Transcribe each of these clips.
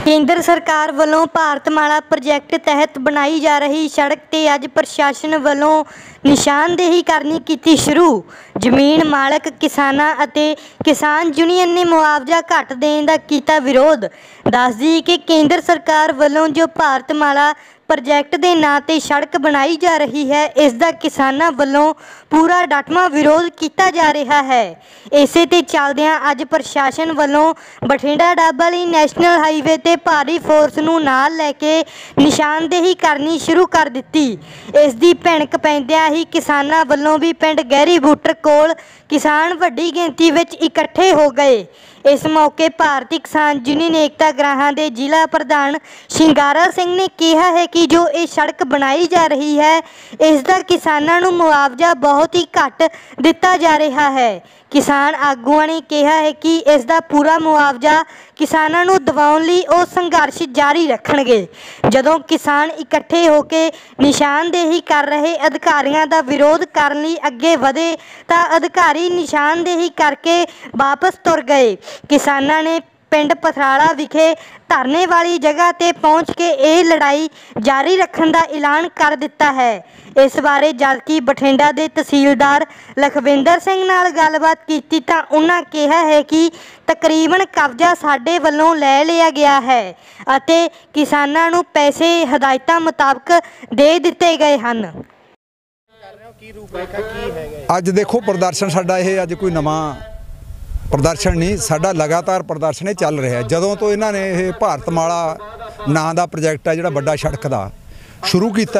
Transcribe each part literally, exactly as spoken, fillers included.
केंद्र सरकार वालों भारतमाला प्रोजैक्ट तहत बनाई जा रही सड़क ते अज प्रशासन वालों निशानदेही करनी की शुरू। जमीन मालक किसानां अते किसान यूनियन ने मुआवजा घट देने का किया विरोध। दस दी कि केंद्र सरकार वालों जो भारतमाला प्रोजैक्ट के नां ते सड़क बनाई जा रही है, इसका किसानां वालों पूरा डटवा विरोध किया जा रहा है। इसे ते चलदियां अज प्रशासन वालों बठिंडा डाबाली नैशनल हाईवे ते भारी फोर्स नूं नाल लैके निशानदेही करनी शुरू कर दित्ती। इस दी भैणक पैंदियां ही किसानां वालों भी पिंड गहरी बूटर कोल किसान वड्डी गिणती विच इकट्ठे हो गए। इस मौके भारतीय किसान यूनियन एकता ग्राहां दे जिला प्रधान शिंगारा सिंह ने कहा है कि जो ये सड़क बनाई जा रही है, इसका किसानां नूं मुआवजा बहुत ही घट दिता जा रहा है। किसान आगुआं ने कहा है कि इसका पूरा मुआवजा किसानां नूं दिवाउण लई वो संघर्ष जारी रखणगे। जदों किसान इकट्ठे होकर निशानदेही कर रहे अधिकारियों का विरोध करने लई अगे वधे तां अधिकारी निशानदेही करके वापस तुर गए। किसानां ने पिंड पथराला विखे धरने वाली जगह ते पहुँच के ये लड़ाई जारी रखने का ऐलान कर दिता है। इस बारे जबकि बठिंडा के तहसीलदार लखविंदर सिंह नाल गलबात की तां उन्हां कहा है कि तकरीबन कब्जा साडे वल्लों लै लिया गया है अते किसानां नूं पैसे हदायतां मुताबक दे दिते गए हन। अज देखो प्रदर्शन साडा यह अज कोई नवां प्रदर्शन नहीं, साडा लगातार प्रदर्शन चल रहा है। जदों तो इन्होंने ये भारतमाला नां दा प्रोजैक्ट है जिहड़ा वड्डा सड़क दा शुरू किया,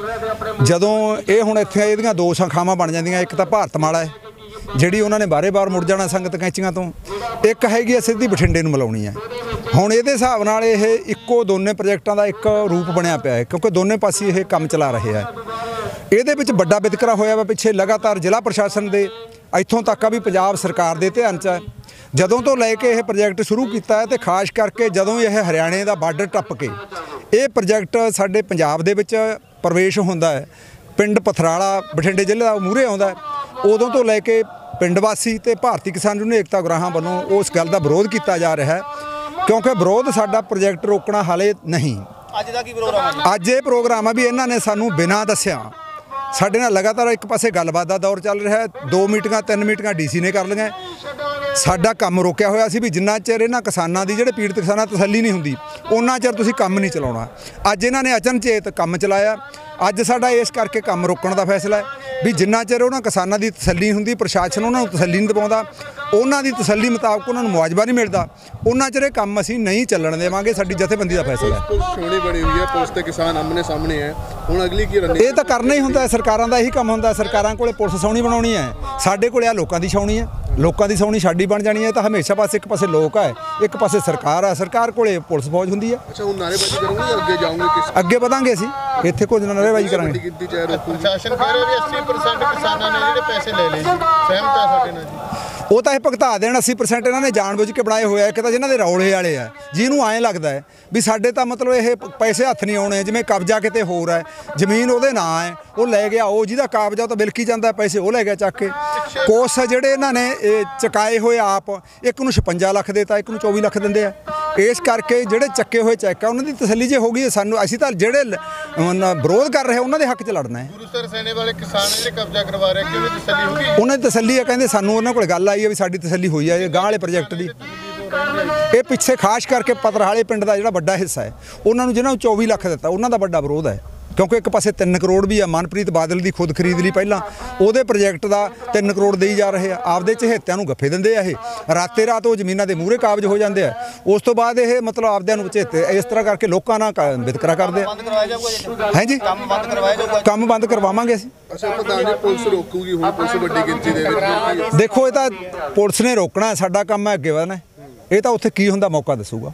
जदों ये हुण इत्थे इहदियां दो शाखावां बन जांदियां, एक तां भारतमाला है जिहड़ी उन्होंने बारे बार मुड़ जाना संगत कैंचियां तो, एक हैगी सिद्धी बठिंडे नूं मिलाउणी है। हुण इहदे हिसाब नाल इह इक्को दोने प्रोजैक्टां दा एक रूप बनिया पिया है, क्योंकि दोने पासे ये काम चला रहे हैं। इहदे विच वड्डा वितकरा होया वा पिछे लगातार जिला प्रशासन दे इत्थों तक भी पंजाब सरकार दे ध्यान च है। जदों तो लैके यह प्रोजैक्ट शुरू किया है तो खास करके जदों यह हरियाणे का बार्डर टप के ये प्रोजैक्ट साडे पंजाब दे विच प्रवेश होंदा है, पिंड पथराला बठिंडे जिले का मूहरे आउंदा है, उदों तो लैके पिंड वासी ते भारतीय किसान यूनियन एकता ग्राहां वालों उस गल का विरोध किया जा रहा है, क्योंकि विरोध साडा प्रोजैक्ट रोकना हाले नहीं। अज दा की प्रोग्राम है? अज ये प्रोग्राम है भी इन्हां ने सानूं बिना दस्सिया साडे नाल लगातार एक पासे गलबात का दौर चल रहा है, दो मीटिंगां तीन मीटिंगां डी सी ने कर लिया, साडा काम रोकिया होया सी भी जिन्ना चिर इन्हां किसानां दी जिहड़े पीड़ित किसानां तसल्ली नहीं हुंदी उन्ना चिर तुसीं काम नहीं चलाउणा। अज इन्हां ने अचनचेत काम चलाया, अज साडा इस करके काम रोकण का फैसला है भी जिन्ना चिर उन्हां किसानां दी तसल्ली हुंदी, प्रशासन उन्हां नूं तसल्ली नहीं दिवाउंदा, उन्हां दी तसल्ली मुताबक उन्हां नूं मुआवजा नहीं मिलदा, उन्ना चिर काम असीं नहीं चलण देवांगे। साडी जथेबंदी का फैसला है। सोहणी बनी हुई है, पुलिस ते किसान आमने सामने है, हुण अगली की रणनीति? ये तो करना ही हुंदा, सरकारां दा यही काम हुंदा। सरकारां कोले पुलिस सौणी बनाउणी है, साडे कोले आ लोकां दी छाउणी है, लोकां दी सौणी साडी बन जानी है। तो हमेशा पासे एक पासे लोक है, एक पासे सरकार है, सरकार कोले पुलिस फौज हुंदी है। अच्छा, हुण नारेबाजी करोगे, अगे जाओगे किस अगे वधांगे असीं, इत्थे कोई नारेबाजी करांगे। प्रशासन कह रहा है अस्सी परसेंट किसानां ने जिहड़े पैसे ले लए जी, सहमत है साडे नाल जी? वो तो भुगता देण, अस्सी परसेंट इन्होंने जानबूझ के बनाए हुए एक तो जिन्होंने रौले वाले है, जिन्होंने आए लगता है भी साडे तो मतलब ये पैसे हथ नहीं आने, जिवें कब्जा किते होर है, जमीन उहदे नां है, वो लै गया, वो जिहदा कागजा तो बिलकी जाता पैसे वो लै गया चक के। कोस जिहड़े इन्होंने चकाए हुए आप, एक नूं छपंजा लख देता, एक नूं चौबी लख दिंदे आ। इस करके जिहड़े चक्के हुए चैक है उन्होंने तसल्ली जे होगी, सानूं असीं तां जिहड़े विरोध कर रहे हैं उन्होंने हक च लड़ना है। गुरुसर सेने वाले किसान जिहड़े कब्जा करवा रहे किवें तसल्ली होगी? उन्होंने तसल्ली है, कहंदे सानूं उन्हां कोल गल आई है भी साडी तसल्ली हुई है गांह वाले प्रोजैक्ट की। ये पिछे खास करके पतराले पिंड का जिहड़ा वड्डा हिस्सा है उन्होंने जिन्होंने चौबी लख दिता उन्हों का वड्डा विरोध है, क्योंकि एक पासे तीन करोड़ भी है मनप्रीत बादल की खुद खरीद ली, पहला वो प्रोजैक्ट का तीन करोड़ दे जा रहे हैं, आपदे चहेत्यां नूं गफ्फे दिंदे आ, ये राते रात वो जमीनां दे मूहरे काबज हो जाते हैं। उस तो बाद ये मतलब आपदे नूं चहेते इस तरह करके लोकां नाल वितकरा करदे हैं जी। काम बंद करवावांगे असीं। अच्छा प्रधान जी, पुलिस रोकूगी हुण, पुलिस वड्डी गिणती दे विच? देखो ये तो पुलिस ने रोकना है, साडा काम है अगे वधना, ये तो उत्थे की हुंदा मौका दसूगा।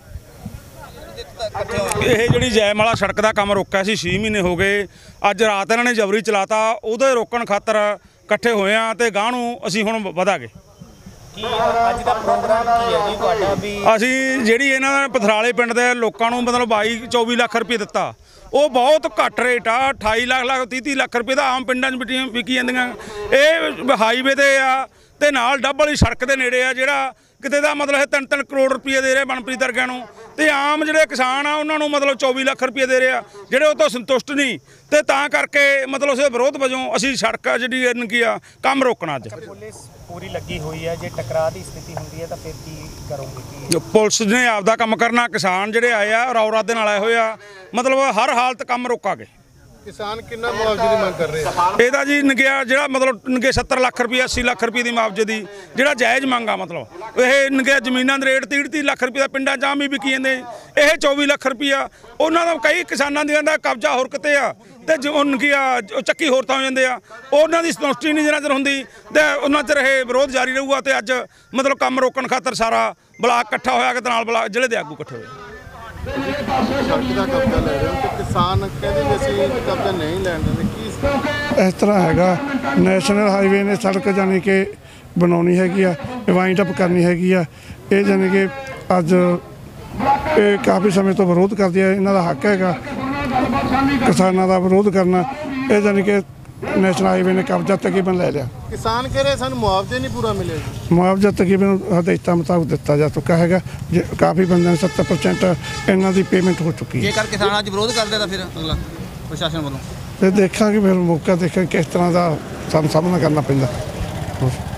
ਇਹ ਜਿਹੜੀ ਜੈਮਾਲਾ ਸੜਕ ਦਾ ਕੰਮ ਰੋਕਿਆ ਸੀ छे ਮਹੀਨੇ ਹੋ ਗਏ, ਅੱਜ ਰਾਤ ਇਹਨਾਂ ਨੇ ਜਬਰੀ ਚਲਾਤਾ, ਉਹਦੇ ਰੋਕਣ ਖਾਤਰ ਇਕੱਠੇ ਹੋਏ ਆ ਤੇ ਗਾਂਹ ਨੂੰ ਅਸੀਂ ਹੁਣ ਵਧਾਂਗੇ। ਕੀ ਅੱਜ ਦਾ ਪ੍ਰੋਗਰਾਮ ਕੀ ਹੈ ਜੀ ਤੁਹਾਡਾ? ਵੀ ਅਸੀਂ ਜਿਹੜੀ ਇਹਨਾਂ ਨੇ ਪਥਰਾਲੇ ਪਿੰਡ ਦੇ ਲੋਕਾਂ ਨੂੰ ਮਤਲਬ ਬਾਈ ਚੌਵੀ ਲੱਖ ਰੁਪਏ ਦਿੱਤਾ, ਉਹ ਬਹੁਤ ਘੱਟ ਰੇਟ ਆ, ਅਠਾਈ ਲੱਖ ਲੱਖ ਤੀਹ ਤੀਹ ਲੱਖ ਰੁਪਏ ਦਾ ਆਮ ਪਿੰਡਾਂ 'ਚ ਬਿਟੀਆਂ ਵਿਕੀ ਜਾਂਦੀਆਂ। ਇਹ ਹਾਈਵੇ 'ਤੇ ਆ ਤੇ ਨਾਲ ਡੱਬ ਵਾਲੀ ਸੜਕ ਦੇ ਨੇੜੇ ਆ, ਜਿਹੜਾ ਕਿਤੇ ਦਾ ਮਤਲਬ ਇਹ ਤਿੰਨ ਤਿੰਨ ਕਰੋੜ ਰੁਪਏ ਦੇ ਰਹੇ ਮਨਪ੍ਰੀਤ ਵਰਗਿਆਂ ਨੂੰ, ਤੇ ਆਮ ਜਿਹੜੇ ਕਿਸਾਨ ਆ ਉਹਨਾਂ ਨੂੰ ਮਤਲਬ ਚੌਵੀ ਲੱਖ ਰੁਪਏ ਦੇ ਰਿਹਾ, ਜਿਹੜੇ ਉਹ ਤੋਂ ਸੰਤੁਸ਼ਟ ਨਹੀਂ ਤੇ ਤਾਂ ਕਰਕੇ ਮਤਲਬ ਉਸੇ ਵਿਰੋਧ ਵਜੋਂ ਅਸੀਂ ਸੜਕ ਜਿਹੜੀ ਇਹਨਾਂ ਕੀ ਆ ਕੰਮ ਰੋਕਣਾ ਅੱਜ। ਪੁਲਿਸ ਪੂਰੀ ਲੱਗੀ ਹੋਈ ਹੈ, ਜੇ ਟਕਰਾਅ ਦੀ ਸਥਿਤੀ ਹੁੰਦੀ ਹੈ ਤਾਂ ਫਿਰ ਕੀ ਕਰੋਗੇ? ਕੀ ਪੁਲਿਸ ਨੇ ਆਪਦਾ ਕੰਮ ਕਰਨਾ, ਕਿਸਾਨ ਜਿਹੜੇ ਆਏ ਆ ਰੌ ਰੱਦ ਨਾਲ ਆਏ ਹੋਏ ਆ, ਮਤਲਬ ਹਰ ਹਾਲਤ ਕੰਮ ਰੋਕਾਂਗੇ। ਕਿਸਾਨ ਕਿੰਨਾ ਮੁਆਵਜ਼ੇ ਦੀ ਮੰਗ ਕਰ ਰਹੇ ਆ? ਇਹਦਾ ਜੀ ਨਗਿਆ ਜਿਹੜਾ ਮਤਲਬ ਨਗੇ ਸੱਤਰ ਲੱਖ ਰੁਪਏ ਅੱਸੀ ਲੱਖ ਰੁਪਏ ਦੀ ਮੁਆਵਜ਼ੇ ਦੀ ਜਿਹੜਾ ਜਾਇਜ਼ ਮੰਗਾ, ਮਤਲਬ ਇਹ ਨਗੇ ਜ਼ਮੀਨਾਂ ਦੇ ਰੇਟ ਤੀਹ ਤੀਹ ਲੱਖ ਰੁਪਏ ਦਾ ਪਿੰਡਾਂ 'ਚ ਆਮ ਹੀ ਵਿਕੀ ਜਾਂਦੇ, ਇਹ ਚੌਵੀ ਲੱਖ ਰੁਪਇਆ ਉਹਨਾਂ ਦਾ ਕਈ ਕਿਸਾਨਾਂ ਦੀਆਂ ਦਾ ਕਬਜ਼ਾ ਹੋਰ ਕਿਤੇ ਆ ਤੇ ਜੋ ਨਗਿਆ ਚੱਕੀ ਹੋਰ ਤਾਂ ਹੋ ਜਾਂਦੇ ਆ, ਉਹਨਾਂ ਦੀ ਸੰਤੁਸ਼ਟੀ ਨਹੀਂ ਜਿੰਨਾ ਚਿਰ ਹੁੰਦੀ ਤੇ ਉਹਨਾਂ ਚਿਰ ਇਹ ਵਿਰੋਧ ਜਾਰੀ ਰਹੂਗਾ। ਤੇ ਅੱਜ ਮਤਲਬ ਕੰਮ ਰੋਕਣ ਖਾਤਰ ਸਾਰਾ ਬਲਾਕ ਇਕੱਠਾ ਹੋਇਆ ਕਿ ਨਾਲ ਬਲਾਕ ਜ਼ਿਲ੍ਹੇ ਦੇ ਆਗੂ ਇਕੱਠੇ ਹੋਏ। ਸੜਕ ਦਾ ਕਬਜ਼ਾ ਲੈ ਰਹੇ ਹੋ ਤੇ ਕਿਸਾਨ ਕਹਿੰਦੇ ਵੀ ਅਸੀਂ ਕਬਜ਼ਾ ਨਹੀਂ ਲੈਣ ਦਿੰਦੇ, ਕੀ ਇਸ ਤਰ੍ਹਾਂ ਹੈਗਾ, ਨੈਸ਼ਨਲ ਹਾਈਵੇ ਨੇ ਸੜਕ ਜਾਣੀ ਕਿ ਬਣਾਉਣੀ ਹੈਗੀ ਆ, ਵਾਈਂਡ ਅਪ ਕਰਨੀ ਹੈਗੀ ਆ, ਇਹ ਜਾਣੀ ਕਿ ਅੱਜ ਇਹ ਕਾਫੀ ਸਮੇਂ ਤੋਂ ਵਿਰੋਧ ਕਰਦੇ ਆ, ਇਹਨਾਂ ਦਾ ਹੱਕ ਹੈਗਾ ਕਿਸਾਨਾਂ ਦਾ ਵਿਰੋਧ ਕਰਨਾ। ਇਹ ਜਾਣੀ ਕਿ ਨੈਸ਼ਨਲ ਹਾਈਵੇ ਨੇ ਕਬਜ਼ਾ ਤਕਰੀਬਨ ਲੈ ਲਿਆ। ਕਿਸਾਨ ਕਹਿ ਰਹੇ ਸਾਨੂੰ ਮੁਆਵਜ਼ਾ ਨਹੀਂ ਪੂਰਾ ਮਿਲਿਆ ਜੀ। ਮੁਆਵਜ਼ਾ ਤਕਰੀਬਨ ਹਦਾਇਤਾਂ ਮੁਤਾਬਕ ਦਿੱਤਾ ਜਾ ਚੁੱਕਾ ਹੈਗਾ, ਜੇ ਕਾਫੀ ਬੰਦਿਆਂ ਨੂੰ ਸੱਤਰ ਪਰਸੈਂਟ ਇਹਨਾਂ ਦੀ ਪੇਮੈਂਟ ਹੋ ਚੁੱਕੀ ਹੈ। ਜੇਕਰ ਕਿਸਾਨ ਅੱਜ ਵਿਰੋਧ ਕਰਦੇ ਤਾਂ ਫਿਰ ਅਗਲਾ ਪ੍ਰਸ਼ਾਸਨ ਵੱਲੋਂ ਤੇ ਦੇਖਾਂਗੇ, ਫਿਰ ਮੌਕਾ ਦੇਖਾਂਗੇ ਕਿਸ ਤਰ੍ਹਾਂ ਦਾ ਸਾਨੂੰ ਸਾਹਮਣਾ ਕਰਨਾ ਪੈਂਦਾ।